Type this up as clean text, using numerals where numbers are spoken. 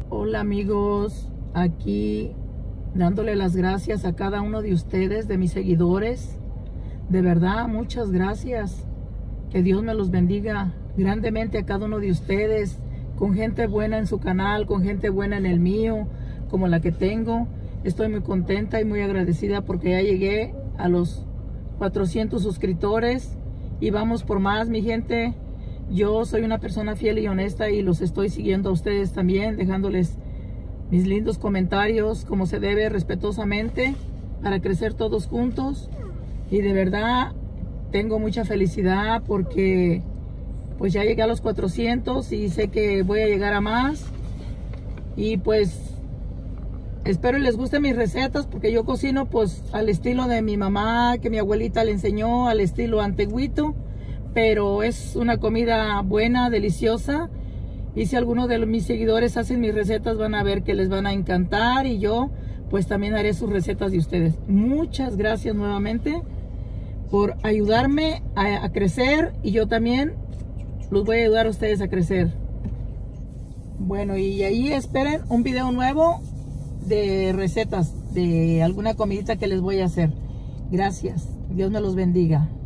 Hola amigos, aquí dándole las gracias a cada uno de ustedes, de mis seguidores. De verdad, muchas gracias. Que Dios me los bendiga grandemente a cada uno de ustedes, con gente buena en su canal, con gente buena en el mío, como la que tengo. Estoy muy contenta y muy agradecida porque ya llegué a los 400 suscriptores y vamos por más, mi gente. Yo soy una persona fiel y honesta y los estoy siguiendo a ustedes también, dejándoles mis lindos comentarios como se debe, respetuosamente, para crecer todos juntos. Y de verdad tengo mucha felicidad porque pues ya llegué a los 400 y sé que voy a llegar a más. Y pues espero les gusten mis recetas, porque yo cocino pues al estilo de mi mamá, que mi abuelita le enseñó, al estilo antiguito. Pero es una comida buena, deliciosa. Y si alguno de mis seguidores hacen mis recetas, van a ver que les van a encantar. Y yo pues también haré sus recetas de ustedes. Muchas gracias nuevamente por ayudarme a crecer. Y yo también los voy a ayudar a ustedes a crecer. Bueno, y ahí esperen un video nuevo de recetas de alguna comidita que les voy a hacer. Gracias. Dios me los bendiga.